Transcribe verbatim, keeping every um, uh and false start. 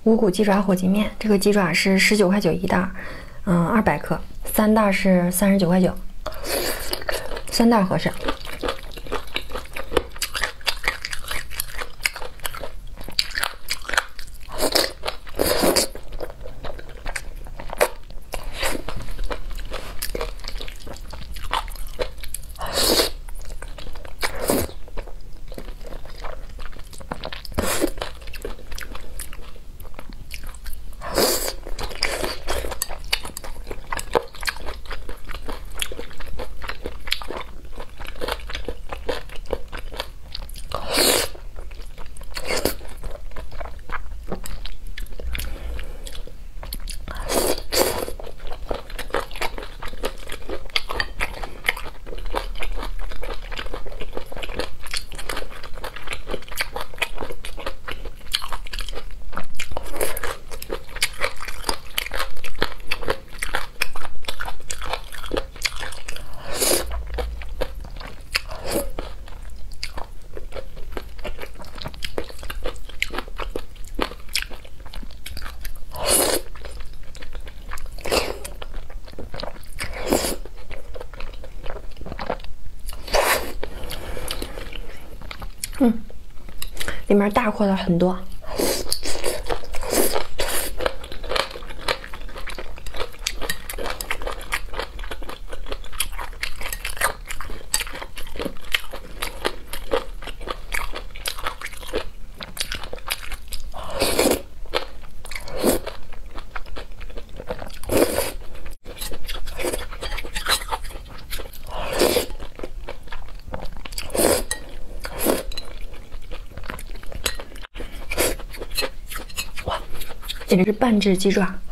五谷鸡爪火鸡面，这个鸡爪是十九块九一袋，嗯，二百克，三袋是三十九块九，三袋合适。嗯，里面大块的很多。简直是半只鸡爪。